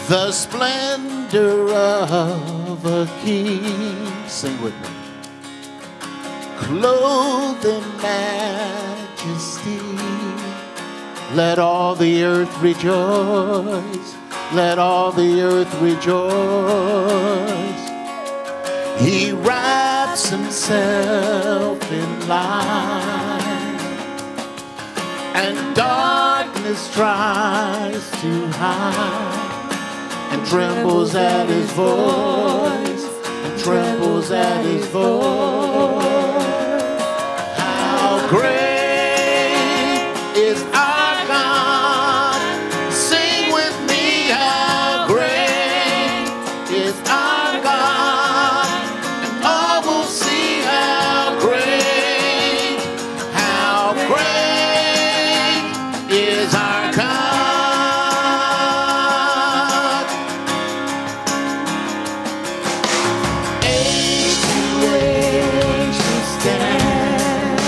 the splendor of a king. Sing with me. Clothed in majesty, let all the earth rejoice. Let all the earth rejoice. He wraps himself in light, and darkness tries to hide, and trembles at his voice, and trembles at his voice. How great is our God. Sing with me, how great is our God. And all will see how great is our God. Age to age he stands,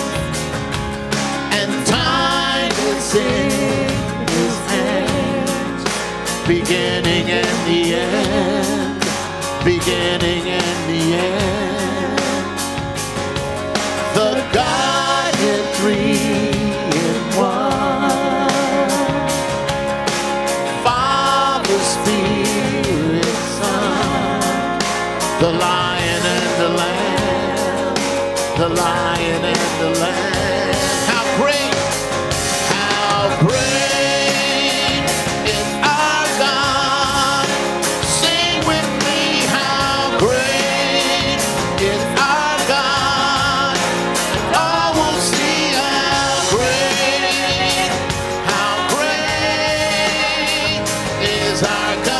and time is in his hands. Beginning and the end, beginning and the end. The Godhead three in one. Father, Spirit, Son. The Lion and the Lamb, the Lion and the Lamb. How great is our God. Sing with me, how great is our God. And all will see how great is our God.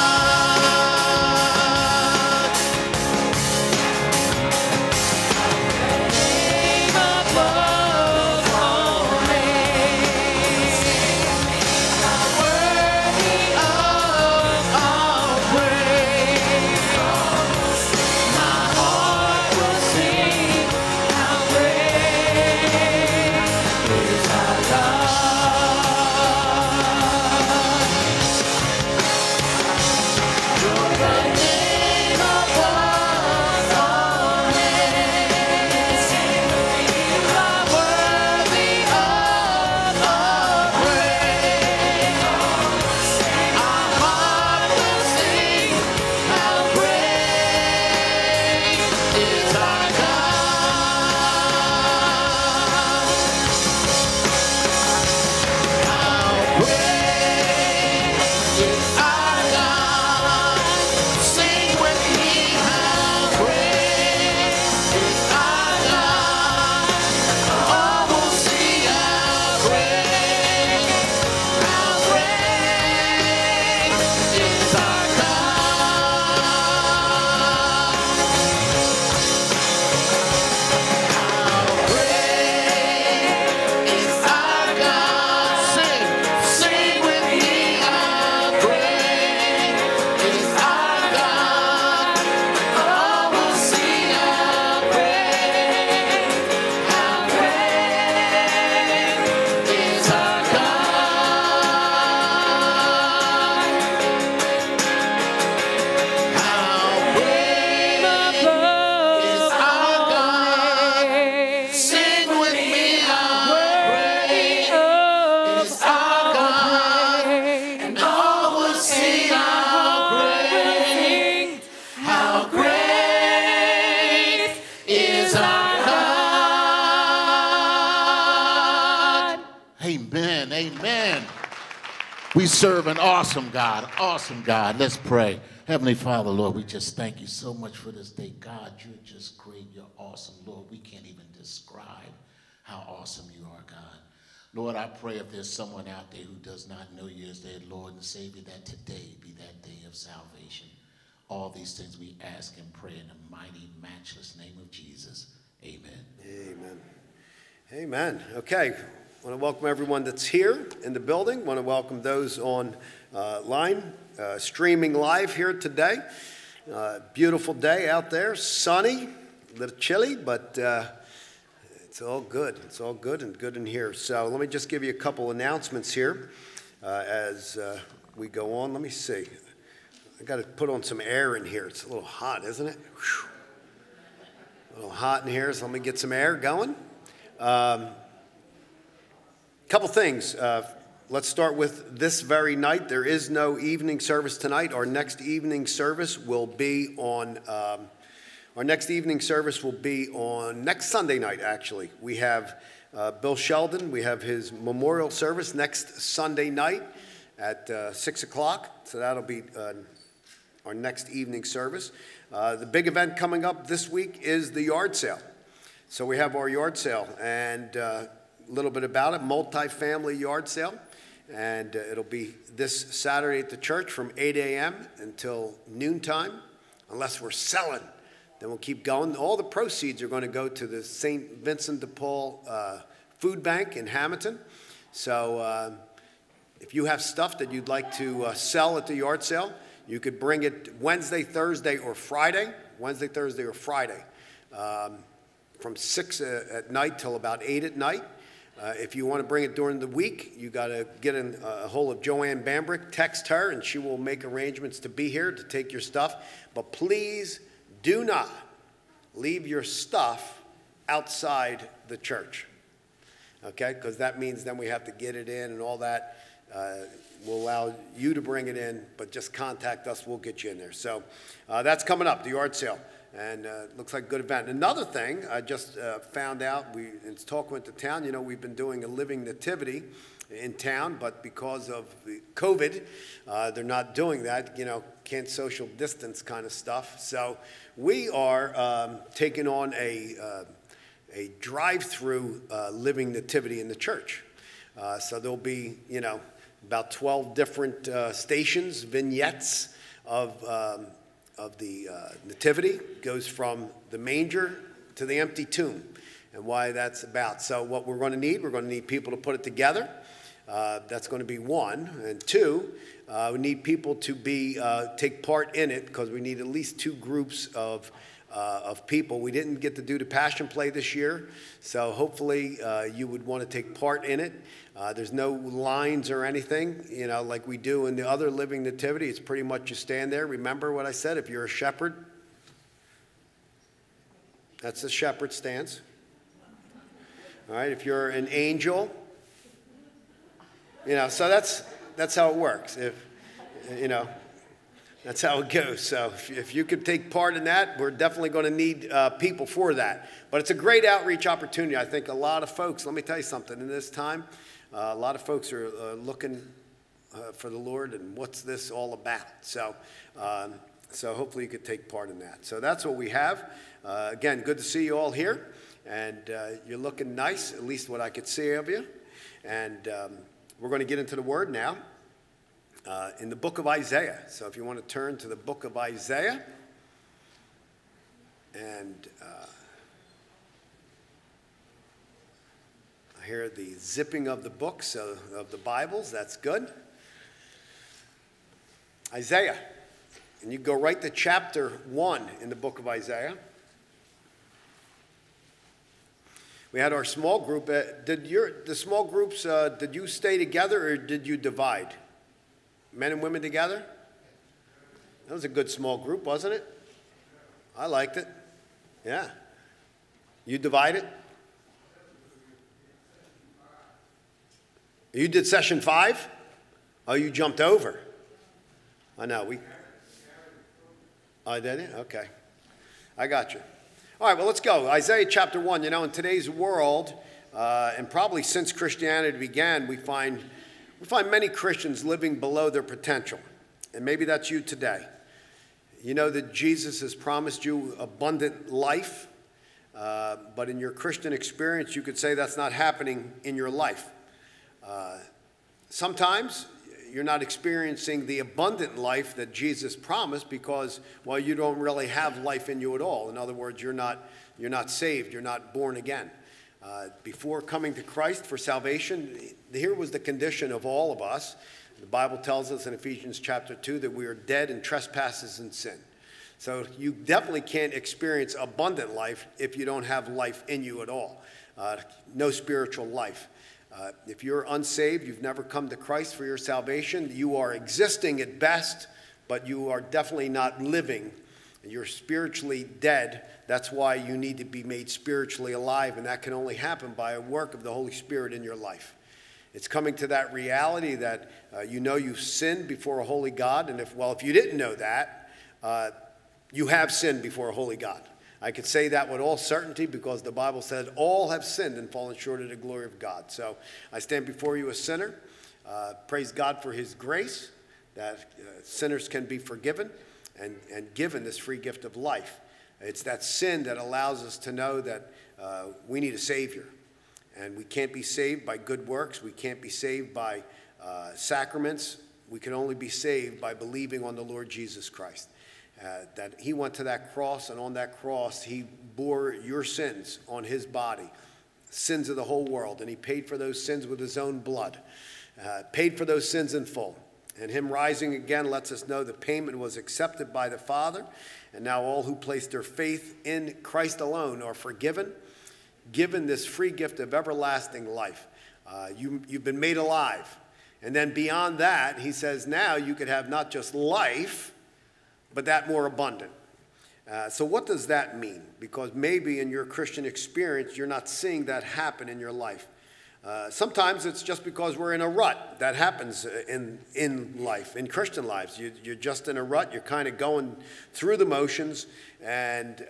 Name above all names, worthy of all praise. My heart will sing, how great is our God. You're the name above all names. You are worthy of all praise. Our heart will sing, how great is our God. How great is our God. Sing with me, how great is our God. All will see how great is our God. How great is our God. Sing with me, how great is our God. All will see how great is our God. How great is our God. Sing with me, how great is our God. And all will see how great is our God. Amen, amen. We serve an awesome God, awesome God. Let's pray. Heavenly Father, Lord, we just thank you so much for this day. God, you're just great. You're awesome. Lord, we can't even describe how awesome you are, God. Lord, I pray if there's someone out there who does not know you as their Lord and Savior, that today be that day of salvation. All these things we ask and pray in the mighty, matchless name of Jesus. Amen. Amen. Amen. Okay. I want to welcome everyone that's here in the building. I want to welcome those on line, streaming live here today. Beautiful day out there, sunny, a little chilly, but it's all good. It's all good and good in here. So let me just give you a couple announcements here as we go on. Let me see. I got to put on some air in here. It's a little hot, isn't it? Whew. A little hot in here, so let me get some air going. Couple things. Let's start with this very night. There is no evening service tonight. Our next evening service will be on next Sunday night, actually. We have Bill Sheldon. We have his memorial service next Sunday night at 6 o'clock. So that'll be our next evening service. The big event coming up this week is the yard sale. So we have our yard sale, and a little bit about it, multi-family yard sale. And it'll be this Saturday at the church from 8 a.m. until noontime. Unless we're selling, then we'll keep going. All the proceeds are going to go to the St. Vincent de Paul Food Bank in Hamilton. So if you have stuff that you'd like to sell at the yard sale, you could bring it Wednesday, Thursday, or Friday. From 6 at night till about 8 at night. If you want to bring it during the week, you got to get in a hold of Joanne Bambrick, text her, and she will make arrangements to be here to take your stuff. But please do not leave your stuff outside the church, okay? Because that means then we have to get it in and all that. We'll allow you to bring it in, but just contact us. We'll get you in there. So that's coming up, the yard sale. And it looks like a good event. Another thing I just found out, in talking with the town, you know, we've been doing a living nativity in town, but because of the COVID, they're not doing that, you know, can't social distance kind of stuff. So we are taking on a drive-through living nativity in the church. So there'll be, you know, about 12 different stations, vignettes of the nativity. Goes from the manger to the empty tomb, and why that's about. So what we're going to need people to put it together. That's going to be one. And two, we need people to take part in it, because we need at least two groups of people. We didn't get to do the Passion Play this year, so hopefully you would want to take part in it. There's no lines or anything, you know, like we do in the other living nativity. It's pretty much you stand there. Remember what I said, if you're a shepherd, that's the shepherd stance. All right, if you're an angel, you know, so that's how it works. If, you know, that's how it goes. So if you could take part in that, we're definitely going to need people for that. But it's a great outreach opportunity. I think a lot of folks, let me tell you something, in this time, a lot of folks are looking for the Lord, and what's this all about? So hopefully you could take part in that. So that's what we have. Again, good to see you all here. And you're looking nice, at least what I could see of you. And we're going to get into the Word now in the book of Isaiah. So if you want to turn to the book of Isaiah. And I hear the zipping of the books, of the Bibles. That's good. Isaiah. And you go right to chapter 1 in the book of Isaiah. We had our small group. Did you stay together, or did you divide? Men and women together? That was a good small group, wasn't it? I liked it. Yeah. You divided? You did session 5? Oh, you jumped over. I know. Oh, did it? Okay. I got you. All right, well, let's go. Isaiah chapter 1. You know, in today's world, and probably since Christianity began, we find many Christians living below their potential. And maybe that's you today. You know that Jesus has promised you abundant life, but in your Christian experience, you could say that's not happening in your life. Sometimes you're not experiencing the abundant life that Jesus promised because, well, you don't really have life in you at all. In other words, you're not saved, you're not born again. Before coming to Christ for salvation, here was the condition of all of us. The Bible tells us in Ephesians chapter 2 that we are dead in trespasses and sin. So you definitely can't experience abundant life if you don't have life in you at all. No spiritual life. If you're unsaved, you've never come to Christ for your salvation, you are existing at best, but you are definitely not living. You're spiritually dead. That's why you need to be made spiritually alive, and that can only happen by a work of the Holy Spirit in your life. It's coming to that reality that you know you've sinned before a holy God, and if you didn't know that, you have sinned before a holy God. I could say that with all certainty because the Bible said all have sinned and fallen short of the glory of God. So I stand before you a sinner. Praise God for his grace, that sinners can be forgiven and given this free gift of life. It's that sin that allows us to know that we need a Savior. And we can't be saved by good works. We can't be saved by sacraments. We can only be saved by believing on the Lord Jesus Christ. That he went to that cross, and on that cross, he bore your sins on his body, sins of the whole world, and he paid for those sins with his own blood, paid for those sins in full. And him rising again lets us know the payment was accepted by the Father, and now all who place their faith in Christ alone are forgiven, given this free gift of everlasting life. You've been made alive. And then beyond that, he says now you could have not just life, but that more abundant. So what does that mean? Because maybe in your Christian experience, you're not seeing that happen in your life. Sometimes it's just because we're in a rut. That happens in life, in Christian lives. You're just in a rut. You're kind of going through the motions, and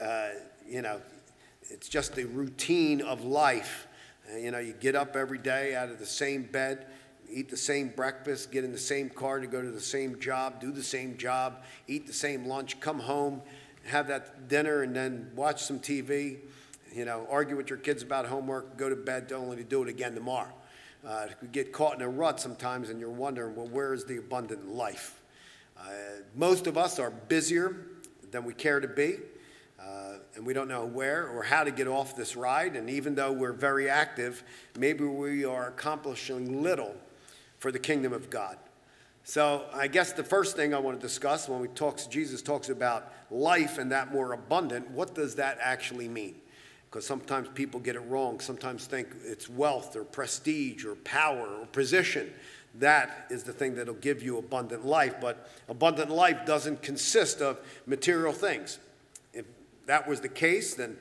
it's just the routine of life. You get up every day out of the same bed, eat the same breakfast, get in the same car to go to the same job, do the same job, eat the same lunch, come home, have that dinner, and then watch some TV, argue with your kids about homework, go to bed, only to do it again tomorrow. You get caught in a rut sometimes, and you're wondering, well, where is the abundant life? Most of us are busier than we care to be, and we don't know where or how to get off this ride. And even though we're very active, maybe we are accomplishing little for the kingdom of God. So I guess the first thing I want to discuss when Jesus talks about life and that more abundant, what does that actually mean? Because sometimes people get it wrong. Sometimes think it's wealth or prestige or power or position. That is the thing that'll give you abundant life. But abundant life doesn't consist of material things. If that was the case, then,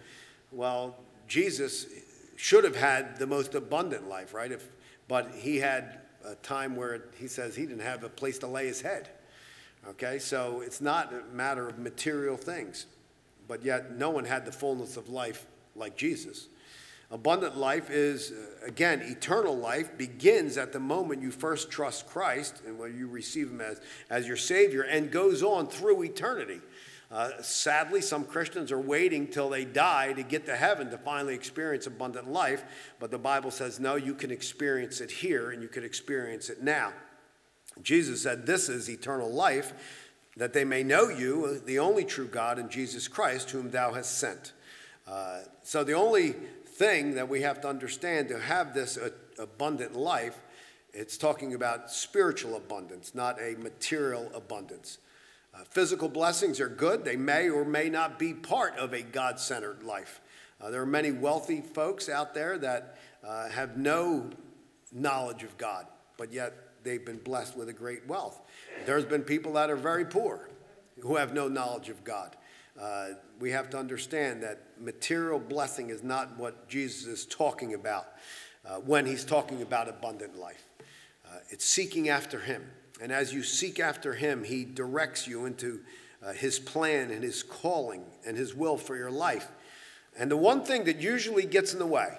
Jesus should have had the most abundant life, right? But he had a time where he says he didn't have a place to lay his head. Okay, so it's not a matter of material things, but yet no one had the fullness of life like Jesus. Abundant life is, again, eternal life begins at the moment you first trust Christ and when you receive him as your Savior, and goes on through eternity. Sadly, some Christians are waiting till they die to get to heaven to finally experience abundant life, but the Bible says, no, you can experience it here and you can experience it now. Jesus said, this is eternal life, that they may know you, the only true God, and Jesus Christ, whom thou hast sent. So the only thing that we have to understand to have this abundant life, it's talking about spiritual abundance, not a material abundance. Physical blessings are good. They may or may not be part of a God-centered life. There are many wealthy folks out there that have no knowledge of God, but yet they've been blessed with a great wealth. There's been people that are very poor who have no knowledge of God. We have to understand that material blessing is not what Jesus is talking about when he's talking about abundant life. It's seeking after him. And as you seek after him, he directs you into his plan and his calling and his will for your life. And the one thing that usually gets in the way,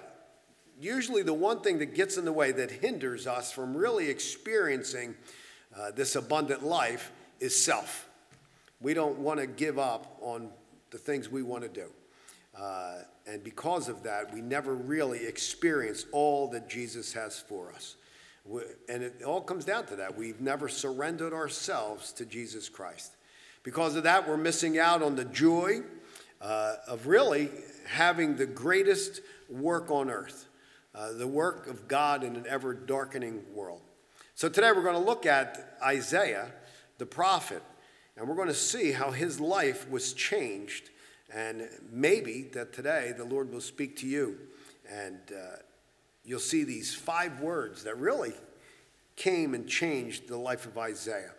that hinders us from really experiencing this abundant life is self. We don't want to give up on the things we want to do. And because of that, we never really experience all that Jesus has for us. And it all comes down to that. We've never surrendered ourselves to Jesus Christ. Because of that, we're missing out on the joy of really having the greatest work on earth, the work of God in an ever-darkening world. So today we're going to look at Isaiah, the prophet, and we're going to see how his life was changed. And maybe that today the Lord will speak to you and you'll see these 5 words that really came and changed the life of Isaiah.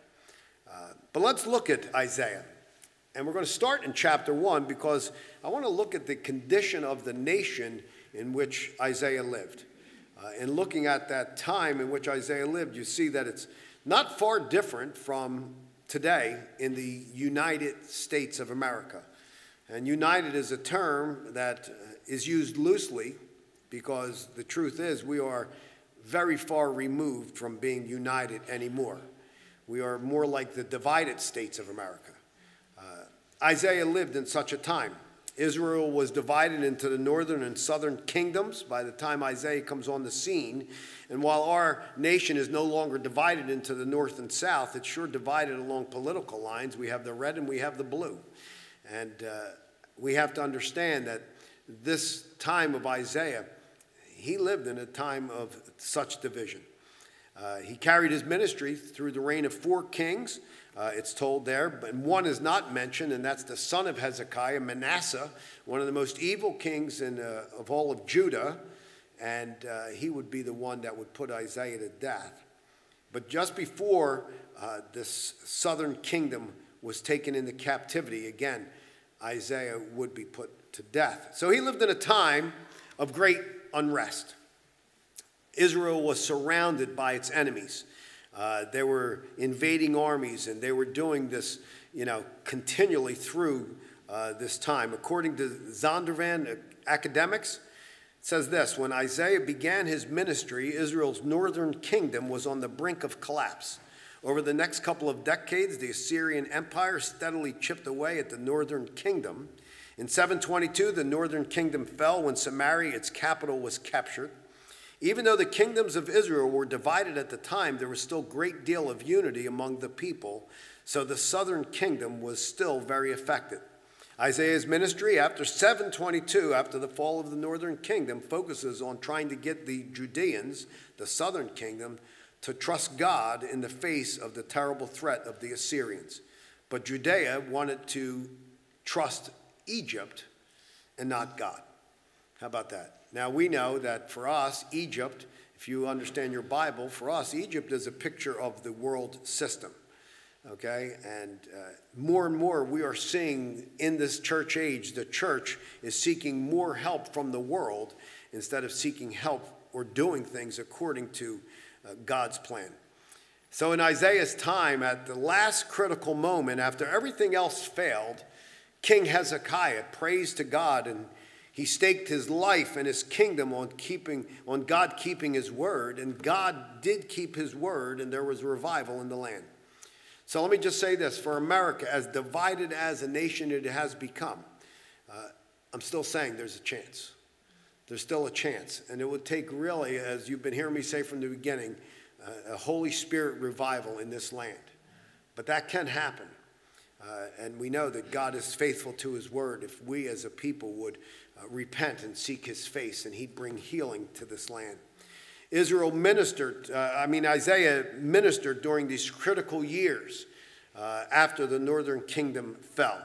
But let's look at Isaiah. And we're going to start in chapter 1 because I want to look at the condition of the nation in which Isaiah lived. And looking at that time in which Isaiah lived, you see that it's not far different from today in the United States of America. And united is a term that is used loosely because the truth is we are very far removed from being united anymore. We are more like the divided states of America. Isaiah lived in such a time. Israel was divided into the northern and southern kingdoms by the time Isaiah comes on the scene. And while our nation is no longer divided into the north and south, it's sure divided along political lines. We have the red and we have the blue. And we have to understand that this time of Isaiah, he lived in a time of such division. He carried his ministry through the reign of 4 kings, it's told there, but one is not mentioned, and that's the son of Hezekiah, Manasseh, one of the most evil kings of all of Judah, and he would be the one that would put Isaiah to death. But just before this southern kingdom was taken into captivity, again, Isaiah would be put to death. So he lived in a time of great unrest. Israel was surrounded by its enemies. They were invading armies, and they were doing this, continually through this time. According to Zondervan academics, it says this: when Isaiah began his ministry, Israel's northern kingdom was on the brink of collapse. Over the next couple of decades, the Assyrian Empire steadily chipped away at the northern kingdom. In 722, the northern kingdom fell when Samaria, its capital, was captured. Even though the kingdoms of Israel were divided at the time, there was still a great deal of unity among the people, so the southern kingdom was still very affected. Isaiah's ministry after 722, after the fall of the northern kingdom, focuses on trying to get the Judeans, the southern kingdom, to trust God in the face of the terrible threat of the Assyrians. But Judea wanted to trust Egypt and not God. How about that? Now, we know that for us, Egypt, if you understand your Bible, for us, Egypt is a picture of the world system, okay? And more, we are seeing in this church age, the church is seeking more help from the world instead of seeking help or doing things according to God's plan. So in Isaiah's time, at the last critical moment, after everything else failed, King Hezekiah prays to God, and he staked his life and his kingdom on God keeping his word, and God did keep his word, and there was revival in the land. So let me just say this: for America, as divided as a nation it has become, I'm still saying there's a chance. There's still a chance, and it would take really, as you've been hearing me say from the beginning, a Holy Spirit revival in this land. But that can happen, and we know that God is faithful to his word if we as a people would repent and seek his face, and he'd bring healing to this land. Isaiah ministered during these critical years after the northern kingdom fell,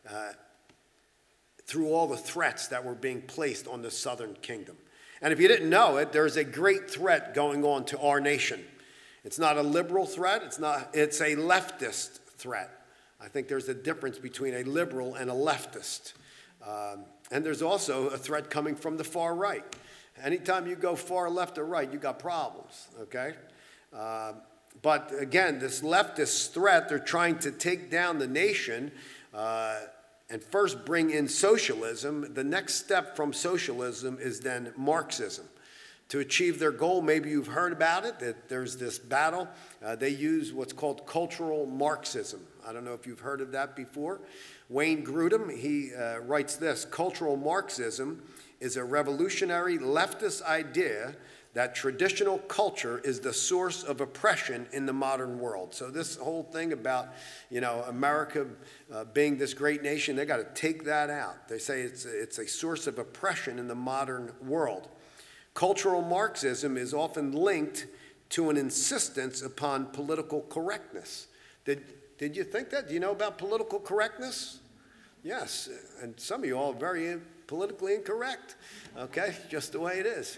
through all the threats that were being placed on the southern kingdom. And if you didn't know it, there's a great threat going on to our nation. It's not a liberal threat, it's a leftist threat. I think there's a difference between a liberal and a leftist. And there's also a threat coming from the far right. Anytime you go far left or right, you got problems, okay? But again, this leftist threat, they're trying to take down the nation and first bring in socialism. The next step from socialism is then Marxism. To achieve their goal, maybe you've heard about it, that there's this battle. They use what's called cultural Marxism. I don't know if you've heard of that before. Wayne Grudem, he writes this: cultural Marxism is a revolutionary leftist idea that traditional culture is the source of oppression in the modern world. So this whole thing about, America being this great nation, they got to take that out. They say it's a source of oppression in the modern world. Cultural Marxism is often linked to an insistence upon political correctness. Did you think that? Do you know about political correctness? Yes, and some of you all are very politically incorrect, okay? Just the way it is.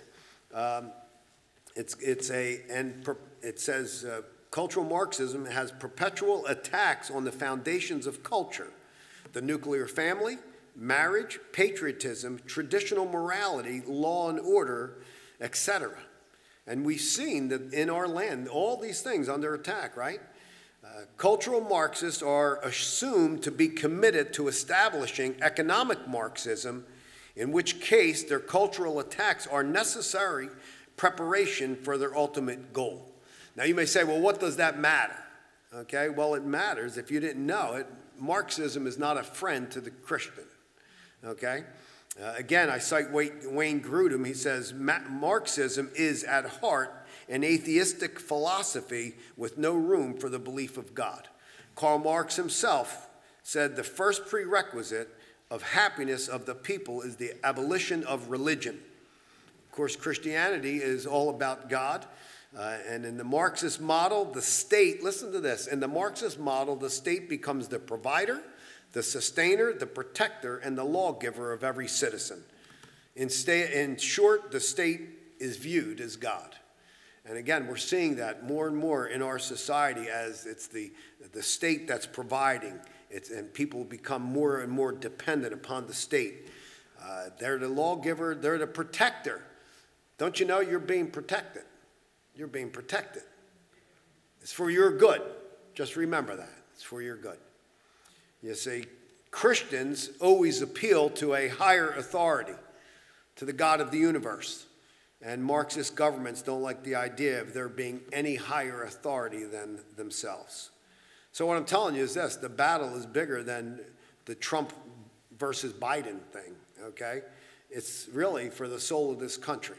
It says cultural Marxism has perpetual attacks on the foundations of culture, the nuclear family, marriage, patriotism, traditional morality, law and order, etc. And we've seen that in our land, all these things under attack, right? Cultural Marxists are assumed to be committed to establishing economic Marxism, in which case their cultural attacks are necessary preparation for their ultimate goal. Now you may say, well, what does that matter? Okay, well, it matters. If you didn't know it, Marxism is not a friend to the Christian. Okay? Again, I cite Wayne Grudem. He says, Marxism is at heart an atheistic philosophy with no room for the belief of God. Karl Marx himself said the first prerequisite of happiness of the people is the abolition of religion. Of course, Christianity is all about God. And in the Marxist model, the state, listen to this, in the Marxist model, the state becomes the provider, the sustainer, the protector, and the lawgiver of every citizen. In short, the state is viewed as God. And again, we're seeing that more and more in our society as it's the state that's providing, and people become more and more dependent upon the state. They're the lawgiver, they're the protector. Don't you know you're being protected? You're being protected. It's for your good. Just remember that. It's for your good. You see, Christians always appeal to a higher authority, to the God of the universe. And Marxist governments don't like the idea of there being any higher authority than themselves. So what I'm telling you is this: the battle is bigger than the Trump versus Biden thing, okay? It's really for the soul of this country.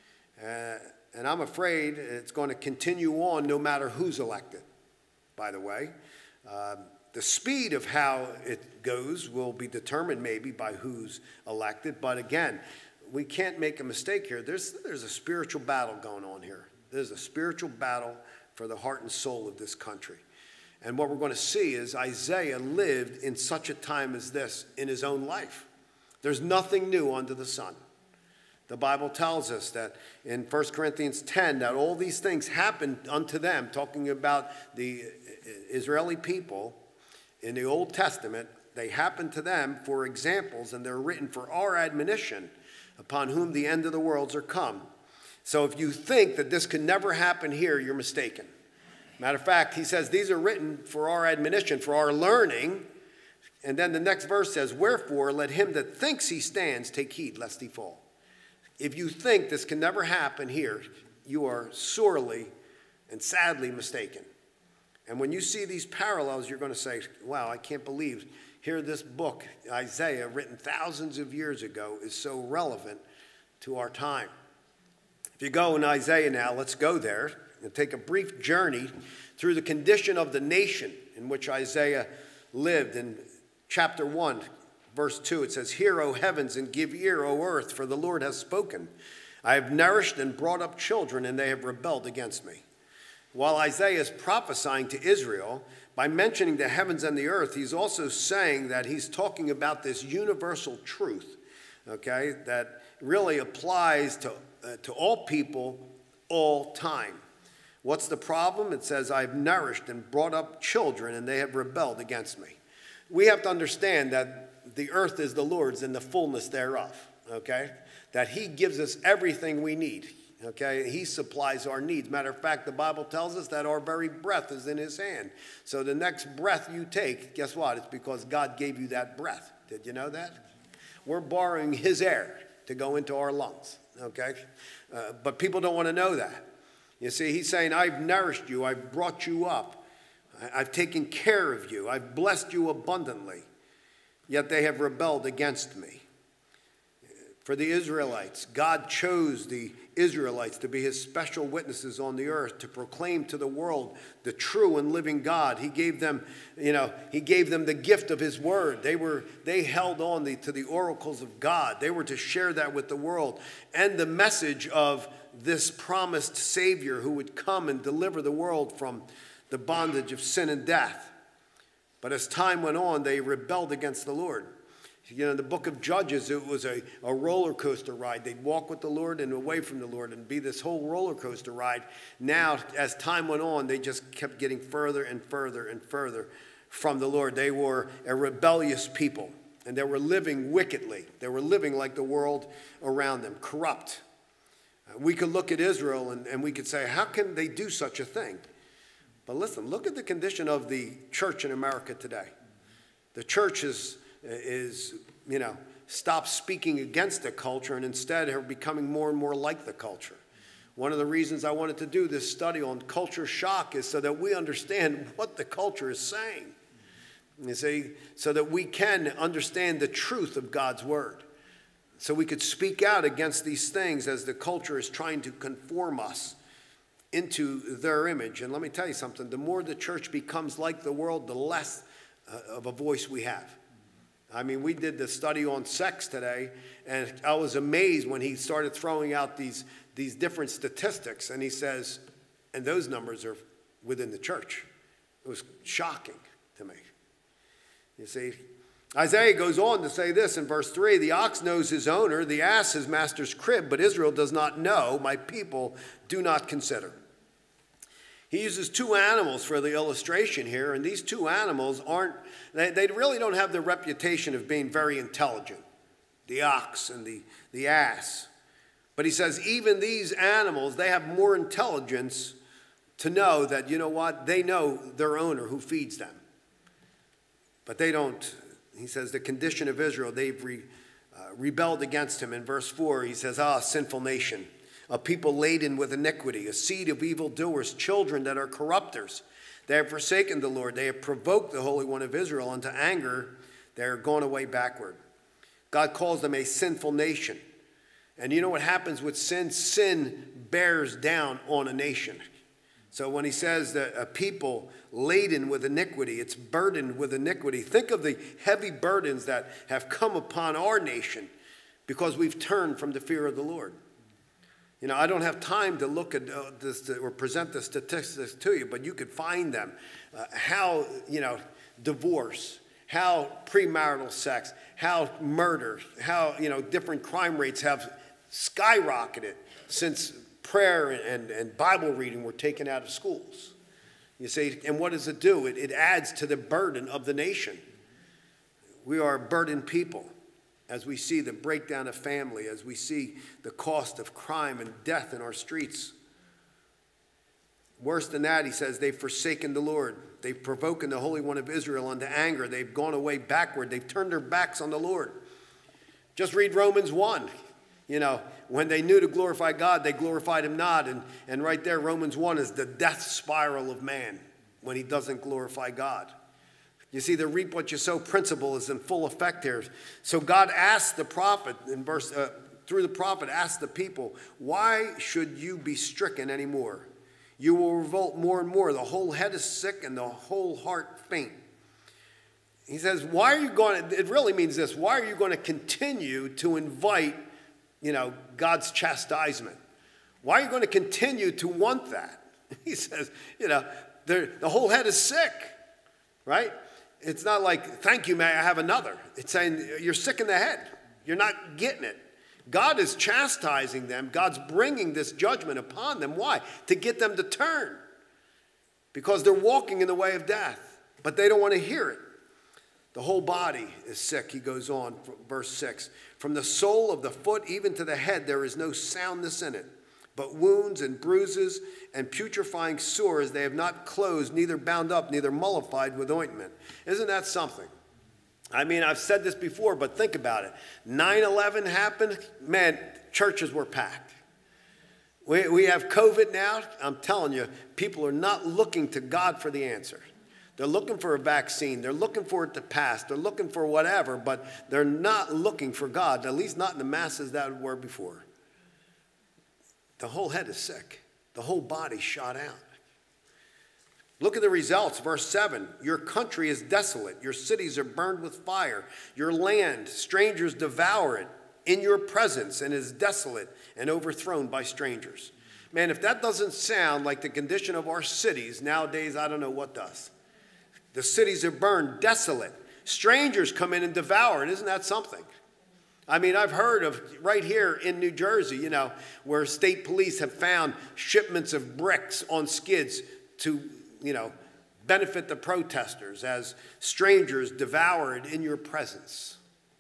And I'm afraid it's going to continue on no matter who's elected, by the way. The speed of how it goes will be determined maybe by who's elected. But again, we can't make a mistake here. There's a spiritual battle going on here. There's a spiritual battle for the heart and soul of this country. And what we're going to see is Isaiah lived in such a time as this in his own life. There's nothing new under the sun. The Bible tells us that in 1 Corinthians 10 that all these things happened unto them, talking about the Israeli people in the Old Testament. They happened to them for examples, and they're written for our admonition, upon whom the end of the worlds are come. So if you think that this can never happen here, you're mistaken. Matter of fact, he says these are written for our admonition, for our learning. And then the next verse says, wherefore let him that thinks he stands take heed lest he fall. If you think this can never happen here, you are sorely and sadly mistaken. And when you see these parallels, you're going to say, wow, I can't believe here this book, Isaiah, written thousands of years ago, is so relevant to our time. If you go in Isaiah now, let's go there and take a brief journey through the condition of the nation in which Isaiah lived. In chapter 1, verse 2, it says, hear, O heavens, and give ear, O earth, for the Lord has spoken. I have nourished and brought up children, and they have rebelled against me. While Isaiah is prophesying to Israel, by mentioning the heavens and the earth, he's also saying that he's talking about this universal truth, okay, that really applies to all people, all time. What's the problem? It says, I've nourished and brought up children, and they have rebelled against me. We have to understand that the earth is the Lord's and the fullness thereof, okay? That he gives us everything we need, okay? He supplies our needs. Matter of fact, the Bible tells us that our very breath is in his hand. So the next breath you take, guess what? It's because God gave you that breath. Did you know that? We're borrowing his air to go into our lungs, okay? But people don't want to know that. You see, he's saying, I've nourished you, I've brought you up, I've taken care of you, I've blessed you abundantly, yet they have rebelled against me. For the Israelites, God chose the Israelites to be his special witnesses on the earth, to proclaim to the world the true and living God. He gave them, he gave them the gift of his word. They held on to the oracles of God. They were to share that with the world, and the message of this promised Savior who would come and deliver the world from the bondage of sin and death. But as time went on, they rebelled against the Lord. You know, in the book of Judges, it was a roller coaster ride. They'd walk with the Lord and away from the Lord and be this whole roller coaster ride. Now, as time went on, they just kept getting further and further and further from the Lord. They were a rebellious people, and they were living wickedly. They were living like the world around them, corrupt. We could look at Israel and we could say, how can they do such a thing? But listen, look at the condition of the church in America today. The church is stopped speaking against the culture and instead are becoming more and more like the culture. One of the reasons I wanted to do this study on culture shock is so that we understand what the culture is saying. You see, so that we can understand the truth of God's word. So we could speak out against these things as the culture is trying to conform us into their image. And let me tell you something, the more the church becomes like the world, the less of a voice we have. I mean, we did the study on sex today, and I was amazed when he started throwing out these different statistics, and he says, and those numbers are within the church. It was shocking to me. You see, Isaiah goes on to say this in verse 3, the ox knows his owner, the ass his master's crib, but Israel does not know, my people do not consider. He uses two animals for the illustration here, and these two animals they really don't have the reputation of being very intelligent, the ox and the ass. But he says even these animals, they have more intelligence to know that, you know what, they know their owner who feeds them. But they don't, he says, the condition of Israel, they've rebelled against him. In verse 4, he says, sinful nation. A people laden with iniquity, a seed of evildoers, children that are corrupters. They have forsaken the Lord. They have provoked the Holy One of Israel unto anger. They are gone away backward. God calls them a sinful nation. And you know what happens with sin? Sin bears down on a nation. So when he says that a people laden with iniquity, it's burdened with iniquity. Think of the heavy burdens that have come upon our nation because we've turned from the fear of the Lord. You know, I don't have time to look at this or present the statistics to you, but you could find them. How, divorce, how premarital sex, how murder, how, different crime rates have skyrocketed since prayer and Bible reading were taken out of schools. You see, and what does it do? It adds to the burden of the nation. We are a burdened people. As we see the breakdown of family, as we see the cost of crime and death in our streets. Worse than that, he says, they've forsaken the Lord. They've provoked the Holy One of Israel unto anger. They've gone away backward. They've turned their backs on the Lord. Just read Romans 1. When they knew to glorify God, they glorified him not. And right there, Romans 1 is the death spiral of man when he doesn't glorify God. You see, the reap what you sow principle is in full effect here. So God asked the prophet, through the prophet, asked the people, why should you be stricken anymore? You will revolt more and more. The whole head is sick and the whole heart faint. He says, it really means this, why are you going to continue to invite, God's chastisement? Why are you going to continue to want that? He says, the whole head is sick, right? It's not like, thank you, may I have another. It's saying you're sick in the head. You're not getting it. God is chastising them. God's bringing this judgment upon them. Why? To get them to turn. Because they're walking in the way of death. But they don't want to hear it. The whole body is sick, he goes on, verse 6. From the sole of the foot even to the head, there is no soundness in it. But wounds and bruises and putrefying sores they have not closed, neither bound up, neither mollified with ointment. Isn't that something? I mean, I've said this before, but think about it. 9/11 happened, man, churches were packed. We have COVID now. I'm telling you, people are not looking to God for the answer. They're looking for a vaccine. They're looking for it to pass. They're looking for whatever, but they're not looking for God, at least not in the masses that were before. The whole head is sick. The whole body shot out. Look at the results. Verse 7. Your country is desolate. Your cities are burned with fire. Your land, strangers devour it in your presence and is desolate and overthrown by strangers. Man, if that doesn't sound like the condition of our cities nowadays, I don't know what does. The cities are burned, desolate. strangers come in and devour it. Isn't that something? I mean, I've heard of right here in New Jersey, you know, where state police have found shipments of bricks on skids to, you know, benefit the protesters as strangers devour it in your presence.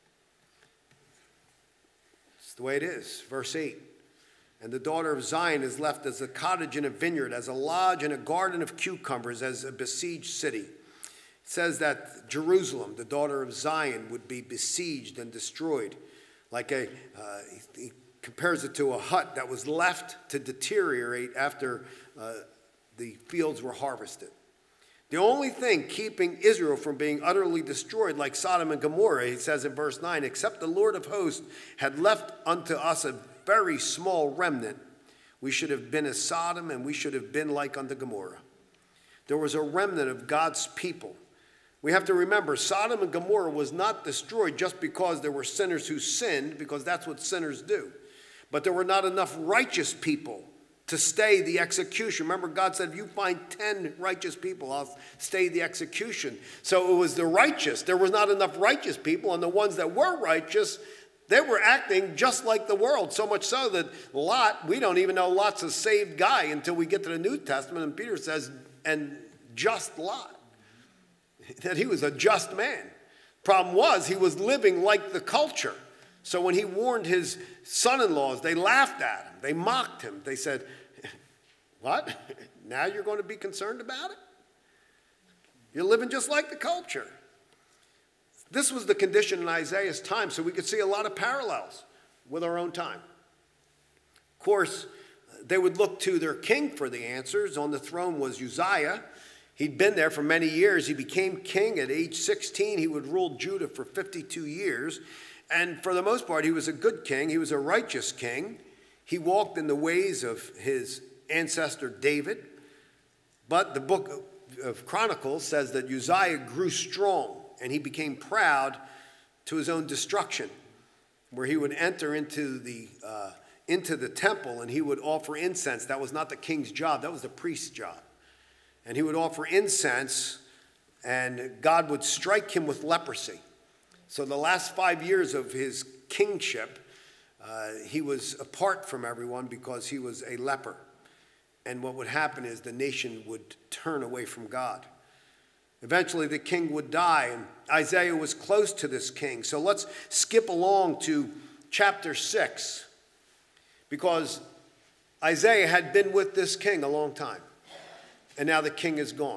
It's the way it is. Verse 8. And the daughter of Zion is left as a cottage in a vineyard, as a lodge in a garden of cucumbers, as a besieged city. It says that Jerusalem, the daughter of Zion, would be besieged and destroyed. Like he compares it to a hut that was left to deteriorate after the fields were harvested. The only thing keeping Israel from being utterly destroyed like Sodom and Gomorrah, he says in verse 9, except the Lord of hosts had left unto us a very small remnant, we should have been as Sodom and we should have been like unto Gomorrah. There was a remnant of God's people. We have to remember, Sodom and Gomorrah was not destroyed just because there were sinners who sinned, because that's what sinners do. But there were not enough righteous people to stay the execution. Remember, God said, if you find 10 righteous people, I'll stay the execution. So it was the righteous. There was not enough righteous people, and the ones that were righteous, they were acting just like the world, so much so that Lot, we don't even know Lot's a saved guy until we get to the New Testament, and Peter says, and just Lot, that he was a just man. Problem was, he was living like the culture. So when he warned his son-in-laws, they laughed at him. They mocked him. They said, what? Now you're going to be concerned about it? You're living just like the culture. This was the condition in Isaiah's time, so we could see a lot of parallels with our own time. Of course, they would look to their king for the answers. On the throne was Uzziah. He'd been there for many years. He became king at age 16. He would rule Judah for 52 years. And for the most part, he was a good king. He was a righteous king. He walked in the ways of his ancestor David. But the book of Chronicles says that Uzziah grew strong, and he became proud to his own destruction, where he would enter into the temple and he would offer incense. That was not the king's job. That was the priest's job. And he would offer incense, and God would strike him with leprosy. So the last 5 years of his kingship, he was apart from everyone because he was a leper. And what would happen is the nation would turn away from God. Eventually, the king would die, and Isaiah was close to this king. So let's skip along to chapter 6, because Isaiah had been with this king a long time, and now the king is gone.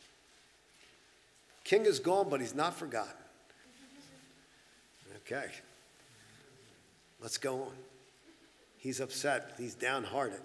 King is gone, but he's not forgotten. Okay, let's go on. He's upset. He's downhearted.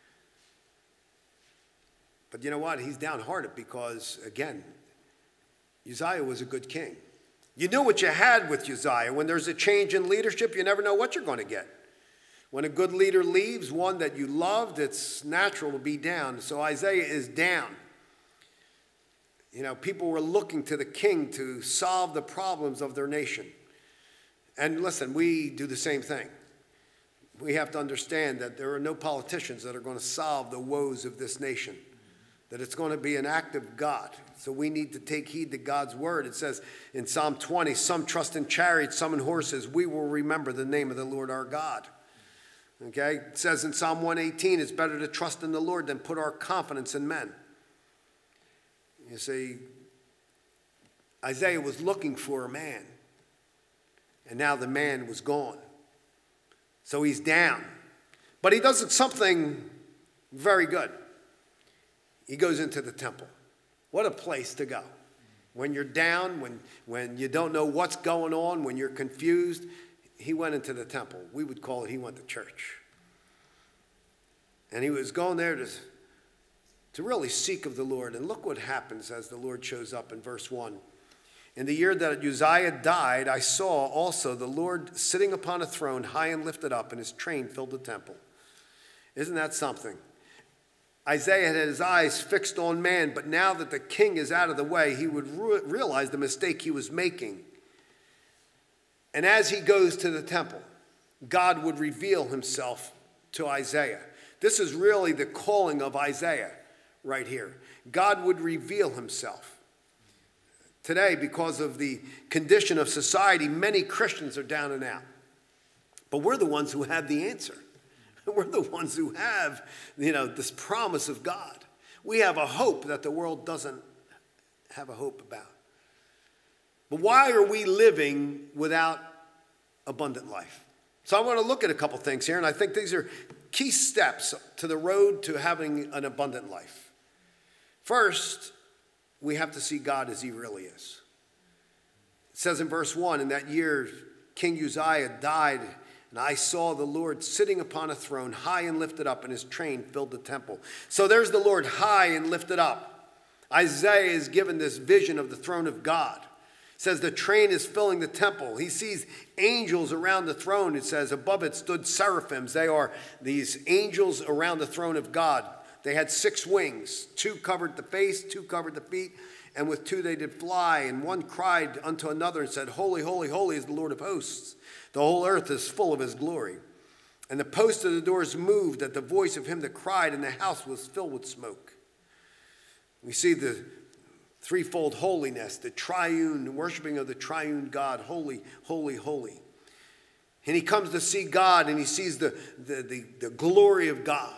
But you know what? He's downhearted because, again, Uzziah was a good king. You knew what you had with Uzziah. When there's a change in leadership, you never know what you're going to get. When a good leader leaves, one that you loved, it's natural to be down. So Isaiah is down. You know, people were looking to the king to solve the problems of their nation. And listen, we do the same thing. We have to understand that there are no politicians that are going to solve the woes of this nation, that it's going to be an act of God. So we need to take heed to God's word. It says in Psalm 20, some trust in chariots, some in horses. We will remember the name of the Lord our God. Okay? It says in Psalm 118, it's better to trust in the Lord than put our confidence in men. You see, Isaiah was looking for a man, and now the man was gone. So he's down. But he does something very good. He goes into the temple. What a place to go. When you're down, when you don't know what's going on, when you're confused, he went into the temple. We would call it he went to church. And he was going there to really seek of the Lord. And look what happens as the Lord shows up in verse 1. In the year that Uzziah died, I saw also the Lord sitting upon a throne, high and lifted up, and his train filled the temple. Isn't that something? Isaiah had his eyes fixed on man, but now that the king is out of the way, he would realize the mistake he was making. And as he goes to the temple, God would reveal himself to Isaiah. This is really the calling of Isaiah right here. God would reveal himself. Today, because of the condition of society, many Christians are down and out. But we're the ones who have the answer. We're the ones who have, this promise of God. We have a hope that the world doesn't have a hope about. But why are we living without abundant life? So I want to look at a couple things here, and I think these are key steps to the road to having an abundant life. First, we have to see God as he really is. It says in verse 1, in that year King Uzziah died, and I saw the Lord sitting upon a throne, high and lifted up, and his train filled the temple. So there's the Lord high and lifted up. Isaiah is given this vision of the throne of God. It says the train is filling the temple. He sees angels around the throne. It says above it stood seraphims. They are these angels around the throne of God. They had 6 wings. 2 covered the face, 2 covered the feet, and with 2 they did fly. And one cried unto another and said, Holy, holy, holy is the Lord of hosts. The whole earth is full of his glory. And the posts of the doors moved at the voice of him that cried, and the house was filled with smoke. We see the threefold holiness, the triune, worshiping of the triune God, holy, holy, holy. And he comes to see God, and he sees the glory of God.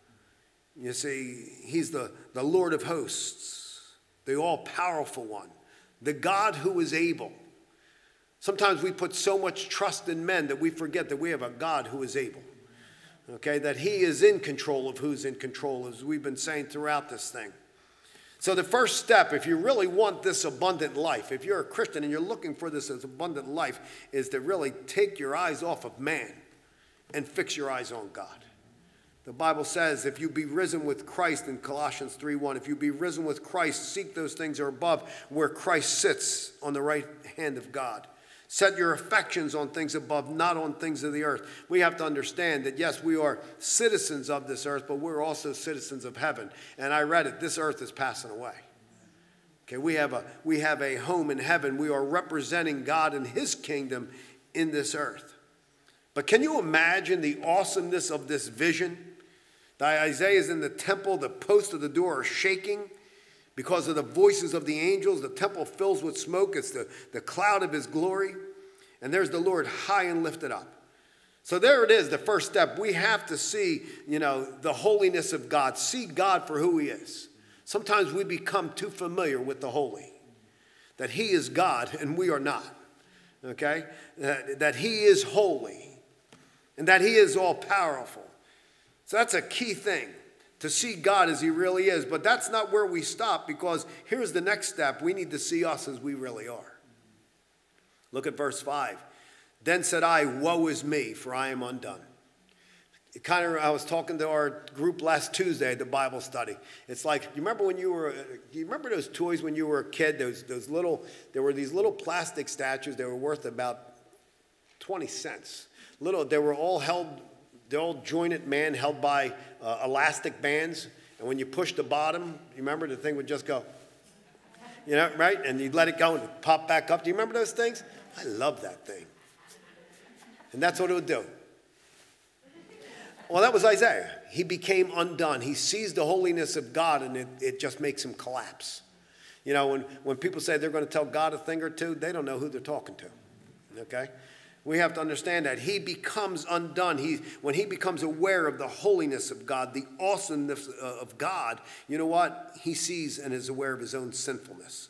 You see, he's the Lord of hosts, the all-powerful one, the God who is able. Sometimes we put so much trust in men that we forget that we have a God who is able. Okay, that he is in control of who's in control, as we've been saying throughout this thing. So the first step, if you really want this abundant life, if you're a Christian and you're looking for this as abundant life, is to really take your eyes off of man and fix your eyes on God. The Bible says, if you be risen with Christ in Colossians 3:1, if you be risen with Christ, seek those things that are above where Christ sits on the right hand of God. Set your affections on things above, not on things of the earth. We have to understand that, yes, we are citizens of this earth, but we're also citizens of heaven. And I read it, this earth is passing away. Okay, we have a home in heaven. We are representing God and his kingdom in this earth. But can you imagine the awesomeness of this vision? Isaiah is in the temple. The posts of the door are shaking because of the voices of the angels. The temple fills with smoke. It's the cloud of his glory. And there's the Lord high and lifted up. So there it is, the first step. We have to see, the holiness of God. See God for who he is. Sometimes we become too familiar with the holy. That he is God and we are not. Okay? That he is holy. And that he is all powerful. So that's a key thing, to see God as he really is. But that's not where we stop, because here's the next step. We need to see us as we really are. Look at verse 5. Then said I, woe is me, for I am undone. I was talking to our group last Tuesday at the Bible study. It's like, do you remember those toys when you were a kid? There were these little plastic statues. They were worth about 20 cents. They were all held. The old jointed man held by elastic bands. And when you push the bottom, you remember the thing would just go, right? And you'd let it go and it'd pop back up. Do you remember those things? I love that thing. And that's what it would do. Well, that was Isaiah. He became undone. He sees the holiness of God, and it just makes him collapse. When people say they're going to tell God a thing or two, they don't know who they're talking to. Okay? We have to understand that he becomes undone. When he becomes aware of the holiness of God, the awesomeness of God, you know what? He sees and is aware of his own sinfulness.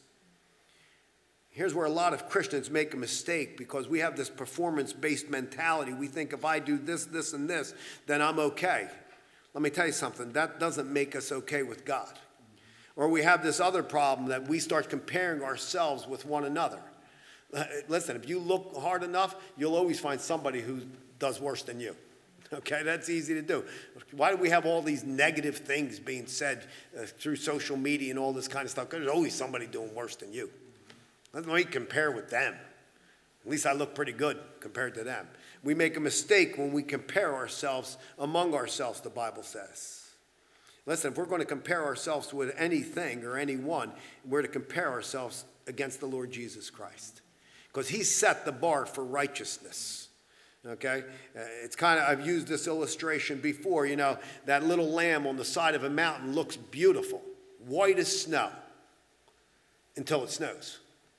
Here's where a lot of Christians make a mistake, because we have this performance-based mentality. We think if I do this, this, and this, then I'm okay. Let me tell you something. That doesn't make us okay with God. Or we have this other problem that we start comparing ourselves with one another. Listen, if you look hard enough, you'll always find somebody who does worse than you. Okay, that's easy to do. Why do we have all these negative things being said through social media and all this kind of stuff? Because there's always somebody doing worse than you. Let me compare with them. At least I look pretty good compared to them. We make a mistake when we compare ourselves among ourselves, the Bible says. Listen, if we're going to compare ourselves with anything or anyone, we're to compare ourselves against the Lord Jesus Christ. Because he set the bar for righteousness, okay? I've used this illustration before, that little lamb on the side of a mountain looks beautiful, white as snow, until it snows.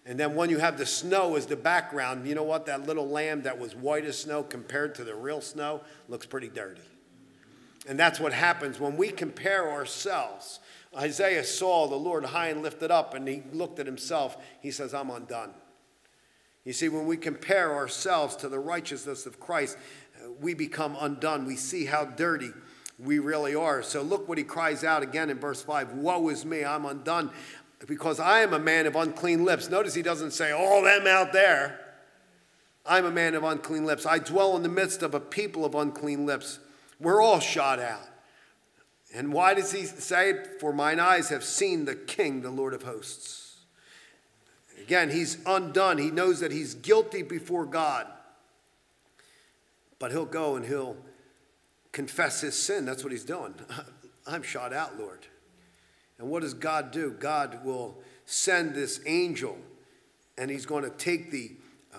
And then when you have the snow as the background, you know what? That little lamb that was white as snow compared to the real snow looks pretty dirty. And that's what happens when we compare ourselves. Isaiah saw the Lord high and lifted up, and he looked at himself. He says, I'm undone. You see, when we compare ourselves to the righteousness of Christ, we become undone. We see how dirty we really are. So look what he cries out again in verse 5. Woe is me, I'm undone, because I am a man of unclean lips. Notice he doesn't say, all them out there. I'm a man of unclean lips. I dwell in the midst of a people of unclean lips. We're all shot out. And why does he say it? For mine eyes have seen the King, the Lord of hosts. Again, he's undone. He knows that he's guilty before God. But he'll go and he'll confess his sin. That's what he's doing. I'm shot out, Lord. And what does God do? God will send this angel, and he's going to take the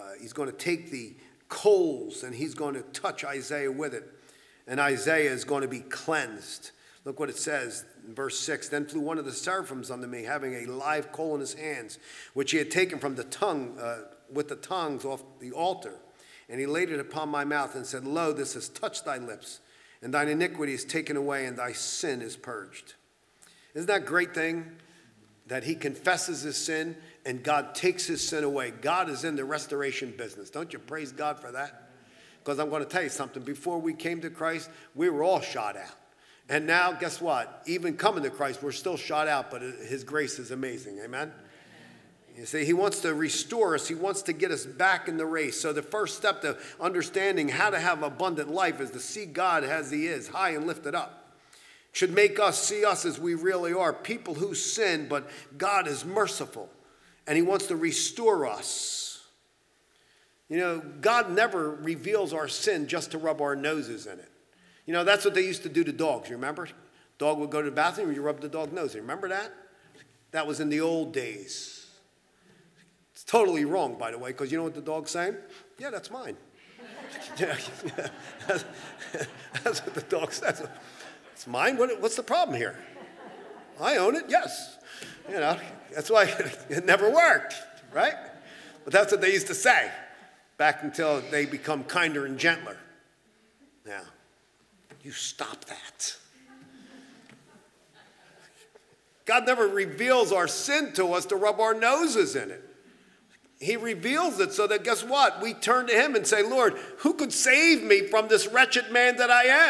coals, and he's going to touch Isaiah with it. And Isaiah is going to be cleansed. Look what it says in verse 6. Then flew one of the seraphims unto me, having a live coal in his hands, which he had taken from the tongue, with the tongues off the altar. And he laid it upon my mouth and said, Lo, this has touched thy lips, and thine iniquity is taken away, and thy sin is purged. Isn't that a great thing? That he confesses his sin, and God takes his sin away. God is in the restoration business. Don't you praise God for that? Because I'm going to tell you something. Before we came to Christ, we were all shot out. And now, guess what? Even coming to Christ, we're still shot out, but his grace is amazing. Amen? You see, he wants to restore us. He wants to get us back in the race. So the first step to understanding how to have abundant life is to see God as he is, high and lifted up. Should make us see us as we really are, people who sin, but God is merciful, and he wants to restore us. You know, God never reveals our sin just to rub our noses in it. You know, that's what they used to do to dogs, you remember? Dog would go to the bathroom, you rub the dog's nose. You remember that? That was in the old days. It's totally wrong, by the way, because you know what the dog's saying? Yeah, that's mine. That's what the dog says. It's mine? What's the problem here? I own it, yes. You know, that's why it never worked, right? But that's what they used to say back until they become kinder and gentler. Now, you stop that. God never reveals our sin to us to rub our noses in it. He reveals it so that, guess what? We turn to him and say, Lord, who could save me from this wretched man that I am?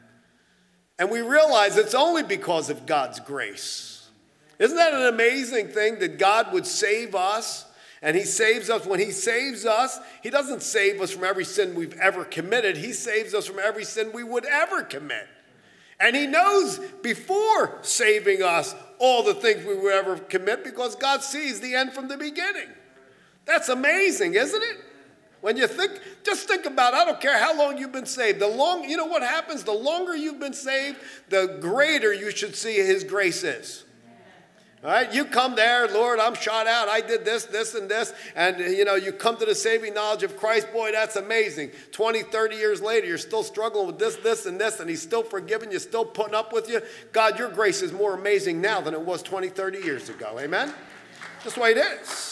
And we realize it's only because of God's grace. Isn't that an amazing thing that God would save us? And he saves us. When he saves us, he doesn't save us from every sin we've ever committed. He saves us from every sin we would ever commit. And he knows before saving us all the things we would ever commit because God sees the end from the beginning. That's amazing, isn't it? When you think, just think about it. I don't care how long you've been saved. You know what happens? The longer you've been saved, the greater you should see his grace is. All right, you come there, Lord, I'm shot out. I did this, this, and this. And, you know, you come to the saving knowledge of Christ. Boy, that's amazing. 20, 30 years later, you're still struggling with this, this, and this, and he's still forgiving you, still putting up with you. God, your grace is more amazing now than it was 20, 30 years ago. Amen? That's the way it is.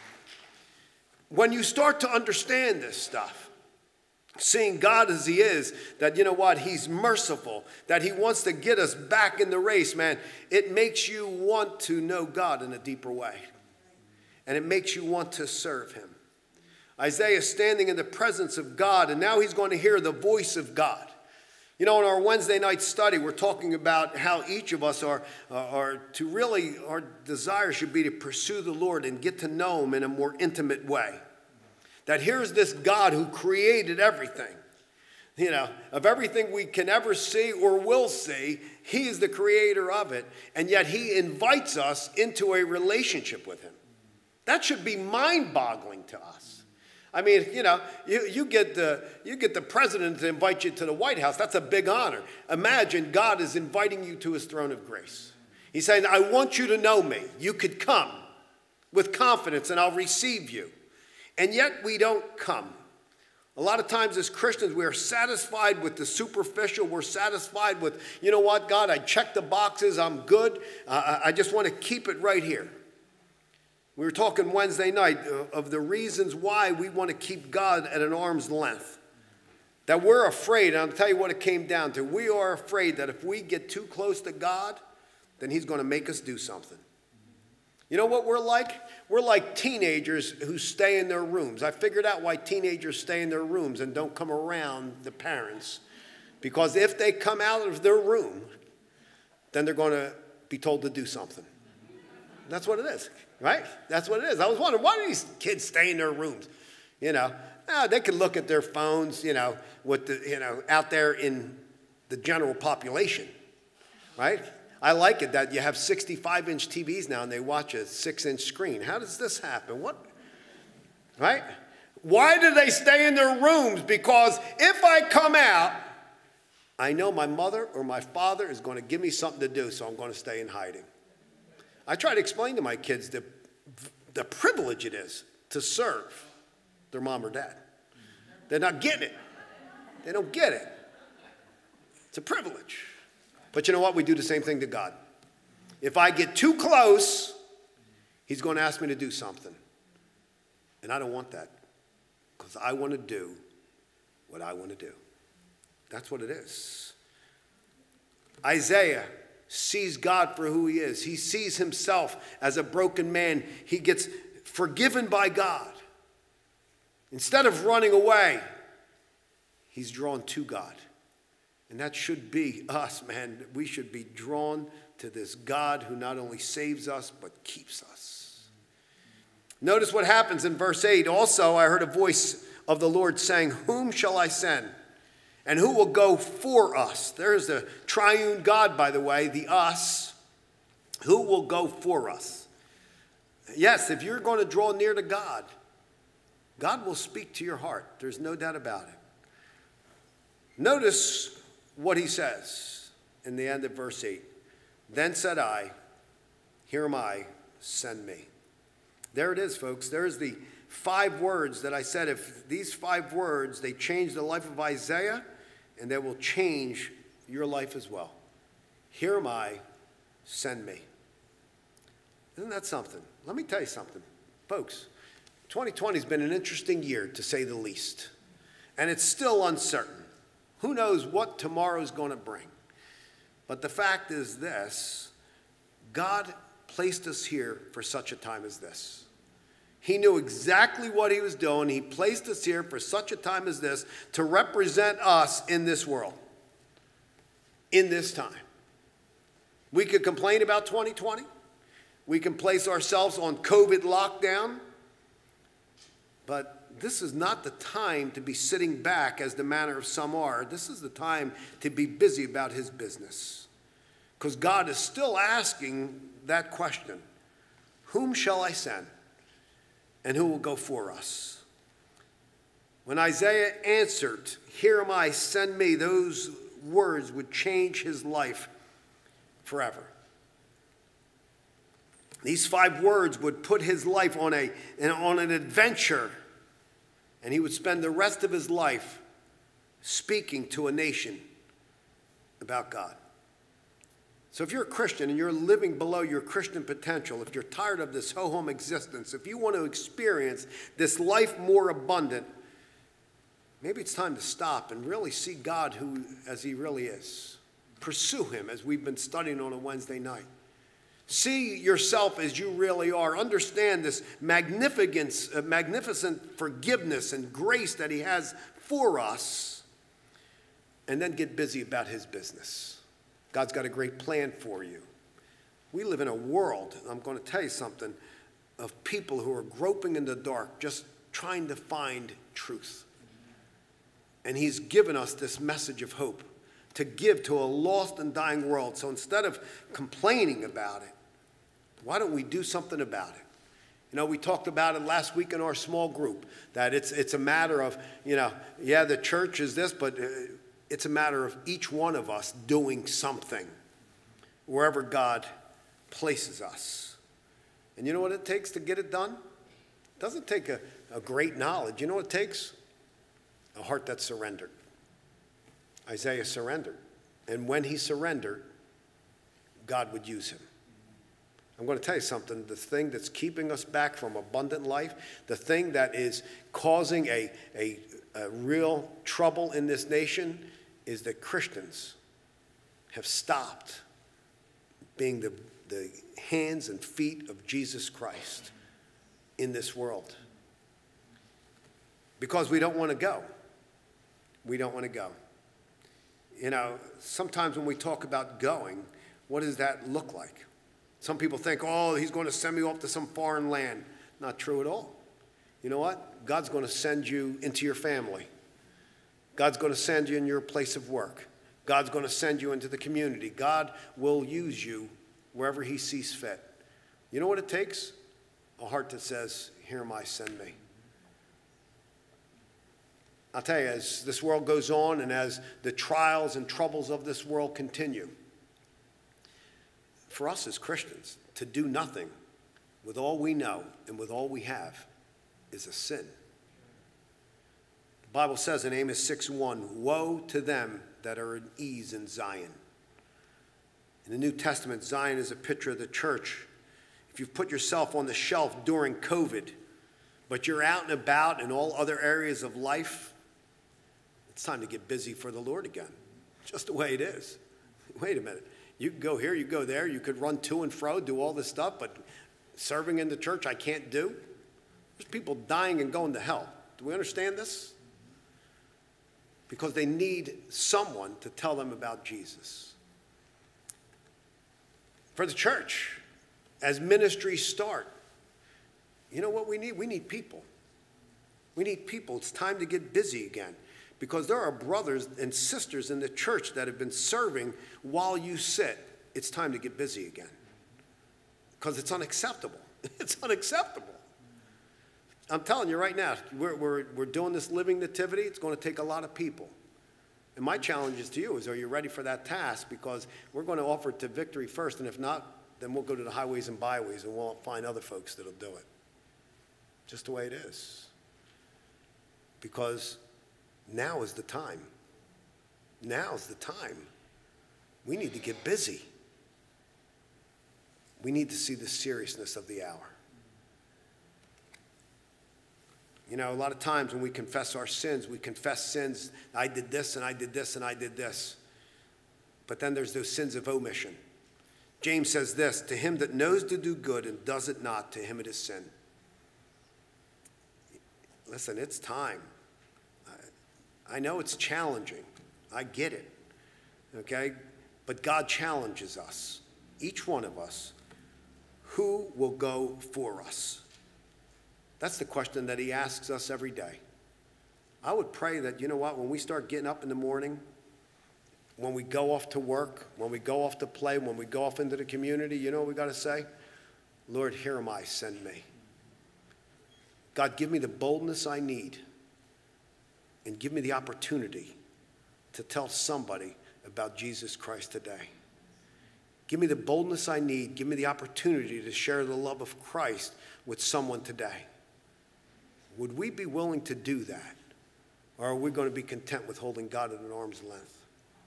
When you start to understand this stuff, seeing God as he is, that, you know what, he's merciful, that he wants to get us back in the race, man, it makes you want to know God in a deeper way. And it makes you want to serve him. Isaiah is standing in the presence of God, and now he's going to hear the voice of God. You know, in our Wednesday night study, we're talking about how each of us are to really, our desire should be to pursue the Lord and get to know him in a more intimate way. That here's this God who created everything. You know, of everything we can ever see or will see, he is the creator of it. And yet he invites us into a relationship with him. That should be mind-boggling to us. I mean, you know, you get the president to invite you to the White House. That's a big honor. Imagine God is inviting you to his throne of grace. He's saying, I want you to know me. You could come with confidence and I'll receive you. And yet we don't come. A lot of times as Christians, we are satisfied with the superficial. We're satisfied with, you know what, God, I checked the boxes. I'm good. I just want to keep it right here. We were talking Wednesday night of the reasons why we want to keep God at an arm's length. That we're afraid, and I'll tell you what it came down to. We are afraid that if we get too close to God, then he's going to make us do something. You know what we're like? We're like teenagers who stay in their rooms. I figured out why teenagers stay in their rooms and don't come around the parents. Because if they come out of their room, then they're going to be told to do something. That's what it is, right? That's what it is. I was wondering, why do these kids stay in their rooms? You know, they can look at their phones, out there in the general population, right? I like it that you have 65-inch TVs now and they watch a 6-inch screen. How does this happen? What? Right? Why do they stay in their rooms? Because if I come out, I know my mother or my father is going to give me something to do, so I'm going to stay in hiding. I try to explain to my kids the privilege it is to serve their mom or dad. They're not getting it. They don't get it. It's a privilege. But you know what? We do the same thing to God. If I get too close, he's going to ask me to do something. And I don't want that, because I want to do what I want to do. That's what it is. Isaiah sees God for who he is. He sees himself as a broken man. He gets forgiven by God. Instead of running away, he's drawn to God. And that should be us, man. We should be drawn to this God who not only saves us, but keeps us. Notice what happens in verse 8. Also, I heard a voice of the Lord saying, "Whom shall I send? And who will go for us?" There's the triune God, by the way, the us. Who will go for us? Yes, if you're going to draw near to God, God will speak to your heart. There's no doubt about it. Notice what he says in the end of verse 8. Then said I, "Here am I, send me." There it is, folks. There's the 5 words that I said. If these 5 words, they change the life of Isaiah, and they will change your life as well. Here am I, send me. Isn't that something? Let me tell you something. Folks, 2020 has been an interesting year, to say the least. And it's still uncertain. Who knows what tomorrow's going to bring? But the fact is this: God placed us here for such a time as this. He knew exactly what he was doing. He placed us here for such a time as this to represent us in this world, in this time. We could complain about 2020. We can place ourselves on COVID lockdown. But this is not the time to be sitting back as the manner of some are. This is the time to be busy about his business. Because God is still asking that question: whom shall I send? And who will go for us? When Isaiah answered, "Here am I, send me," those words would change his life forever. These 5 words would put his life on an adventure. And he would spend the rest of his life speaking to a nation about God. So if you're a Christian and you're living below your Christian potential, if you're tired of this ho-hum existence, if you want to experience this life more abundant, maybe it's time to stop and really see God as he really is. Pursue him, as we've been studying on a Wednesday night. See yourself as you really are. Understand this magnificent forgiveness and grace that he has for us. And then get busy about his business. God's got a great plan for you. We live in a world, I'm going to tell you something, of people who are groping in the dark, just trying to find truth. And he's given us this message of hope to give to a lost and dying world. So instead of complaining about it, why don't we do something about it? You know, we talked about it last week in our small group, that it's a matter of, the church is this, but it's a matter of each one of us doing something wherever God places us. And you know what it takes to get it done? It doesn't take a great knowledge. You know what it takes? A heart that's surrendered. Isaiah surrendered. And when he surrendered, God would use him. I'm going to tell you something. The thing that's keeping us back from abundant life, the thing that is causing a real trouble in this nation is that Christians have stopped being the hands and feet of Jesus Christ in this world. Because we don't want to go. We don't want to go. You know, sometimes when we talk about going, what does that look like? Some people think, oh, he's going to send me off to some foreign land. Not true at all. You know what? God's going to send you into your family. God's going to send you in your place of work. God's going to send you into the community. God will use you wherever he sees fit. You know what it takes? A heart that says, here am I, send me. I'll tell you, as this world goes on and as the trials and troubles of this world continue, for us as Christians, to do nothing with all we know and with all we have is a sin. The Bible says in Amos 6:1, woe to them that are at ease in Zion. In the New Testament, Zion is a picture of the church. If you've put yourself on the shelf during COVID, but you're out and about in all other areas of life, it's time to get busy for the Lord again. Just the way it is. Wait a minute. You can go here, you go there, you could run to and fro, do all this stuff, but serving in the church I can't do. There's people dying and going to hell. Do we understand this? Because they need someone to tell them about Jesus. For the church, as ministries start, you know what we need? We need people. We need people. It's time to get busy again. Because there are brothers and sisters in the church that have been serving while you sit. It's time to get busy again. Because it's unacceptable. It's unacceptable. I'm telling you right now, we're doing this living nativity. It's going to take a lot of people. And my challenge is to you is, are you ready for that task? Because we're going to offer it to Victory first. And if not, then we'll go to the highways and byways and we'll find other folks that'll do it. Just the way it is. Because now is the time. Now is the time. We need to get busy. We need to see the seriousness of the hour. You know, a lot of times when we confess our sins, we confess sins. I did this and I did this and I did this. But then there's those sins of omission. James says this, to him that knows to do good and does it not, to him it is sin. Listen, it's time. I know it's challenging. I get it. Okay? But God challenges us, each one of us. Who will go for us? That's the question that he asks us every day. I would pray that, you know what, when we start getting up in the morning, when we go off to work, when we go off to play, when we go off into the community, you know what we got to say? Lord, here am I, send me. God, give me the boldness I need. And give me the opportunity to tell somebody about Jesus Christ today. Give me the boldness I need. Give me the opportunity to share the love of Christ with someone today. Would we be willing to do that? Or are we going to be content with holding God at an arm's length?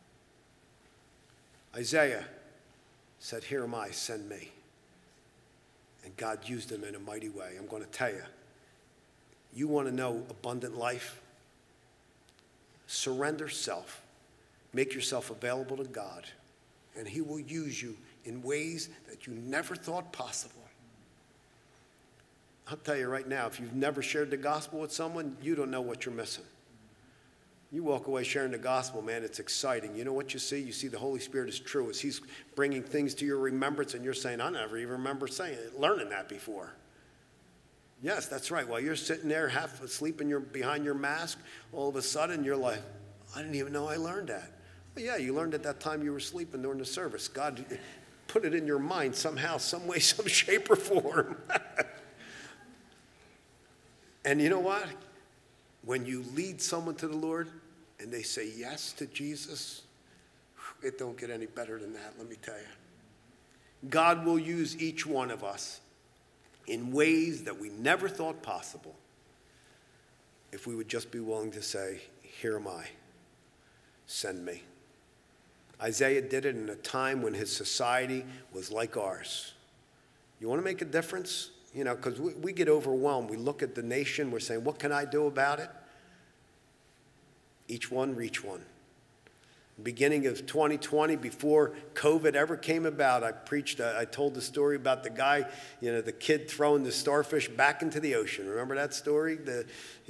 Isaiah said, here am I, send me. And God used him in a mighty way. I'm going to tell you, you want to know abundant life? Surrender self. Make yourself available to God. And he will use you in ways that you never thought possible. I'll tell you right now, if you've never shared the gospel with someone, you don't know what you're missing. You walk away sharing the gospel, man, it's exciting. You know what you see? You see the Holy Spirit is true. As he's bringing things to your remembrance and you're saying, I never even remember learning that before. Yes, that's right. While you're sitting there half asleep and behind your mask, all of a sudden you're like, I didn't even know I learned that. Well, yeah, you learned at that time you were sleeping during the service. God put it in your mind somehow, some way, some shape or form. And you know what? When you lead someone to the Lord and they say yes to Jesus, it don't get any better than that, let me tell you. God will use each one of us in ways that we never thought possible if we would just be willing to say, here am I, send me. Isaiah did it in a time when his society was like ours. You want to make a difference? You know, because we get overwhelmed. We look at the nation. We're saying, what can I do about it? Each one, reach one. Beginning of 2020, before COVID ever came about, I told the story about the guy, the kid throwing the starfish back into the ocean. Remember that story? The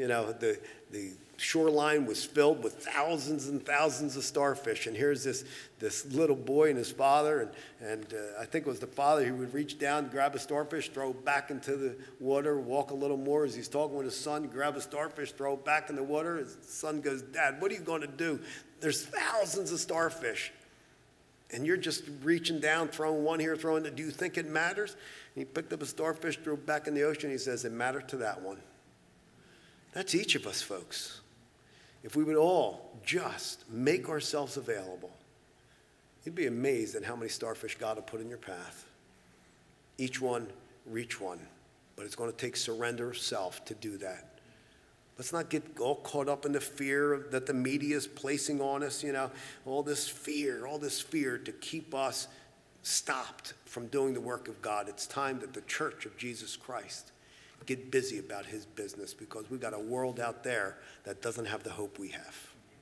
shoreline was filled with thousands and thousands of starfish, and here's this little boy and his father, and I think it was the father who would reach down, grab a starfish, throw it back into the water, walk a little more as he's talking with his son, grab a starfish, throw it back in the water. His son goes, "Dad, what are you going to do? There's thousands of starfish, and you're just reaching down, throwing one here, throwing that. Do you think it matters?" And he picked up a starfish, threw it back in the ocean. He says, "It mattered to that one." That's each of us, folks. If we would all just make ourselves available, you'd be amazed at how many starfish God will put in your path. Each one, reach one. But it's going to take surrender of self to do that. Let's not get all caught up in the fear that the media is placing on us, all this fear to keep us stopped from doing the work of God. It's time that the church of Jesus Christ get busy about his business, because we've got a world out there that doesn't have the hope we have.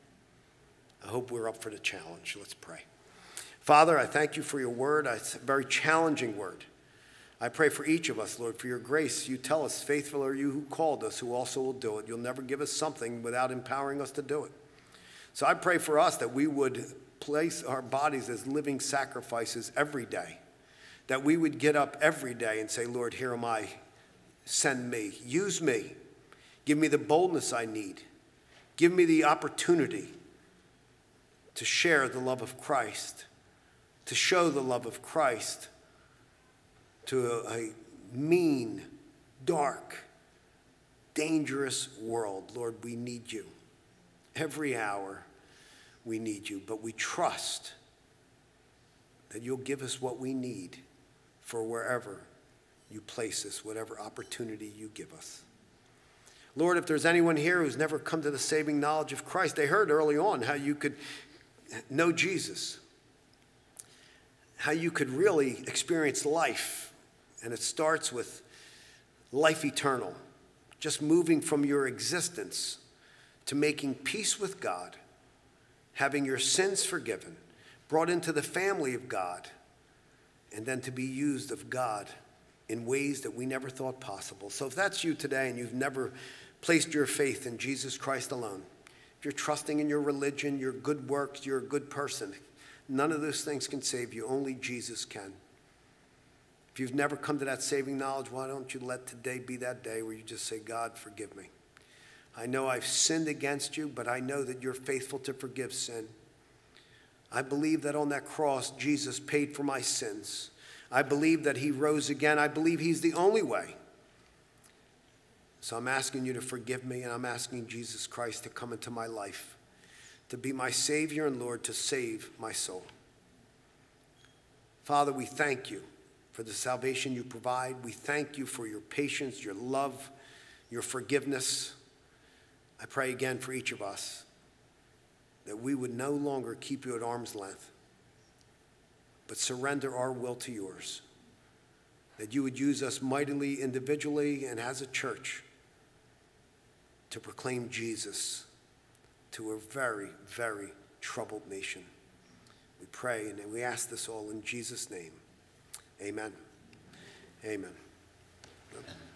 I hope we're up for the challenge. Let's pray. Father, I thank you for your word. It's a very challenging word. I pray for each of us, Lord, for your grace. You tell us, faithful are you who called us, who also will do it. You'll never give us something without empowering us to do it. So I pray for us that we would place our bodies as living sacrifices every day, that we would get up every day and say, Lord, here am I. Send me. Use me. Give me the boldness I need. Give me the opportunity to share the love of Christ, to show the love of Christ to a mean, dark, dangerous world. Lord, we need you. Every hour we need you, but we trust that you'll give us what we need for wherever you place us, whatever opportunity you give us. Lord, if there's anyone here who's never come to the saving knowledge of Christ, they heard early on how you could know Jesus, how you could really experience life. And it starts with life eternal, just moving from your existence to making peace with God, having your sins forgiven, brought into the family of God, and then to be used of God in ways that we never thought possible. So if that's you today and you've never placed your faith in Jesus Christ alone, if you're trusting in your religion, your good works, you're a good person, none of those things can save you. Only Jesus can. If you've never come to that saving knowledge, why don't you let today be that day where you just say, God, forgive me. I know I've sinned against you, but I know that you're faithful to forgive sin. I believe that on that cross, Jesus paid for my sins. I believe that he rose again. I believe he's the only way. So I'm asking you to forgive me, and I'm asking Jesus Christ to come into my life, to be my Savior and Lord, to save my soul. Father, we thank you for the salvation you provide. We thank you for your patience, your love, your forgiveness. I pray again for each of us that we would no longer keep you at arm's length, but surrender our will to yours, that you would use us mightily individually and as a church to proclaim Jesus to a very, very troubled nation. We pray and we ask this all in Jesus' name. Amen. Amen.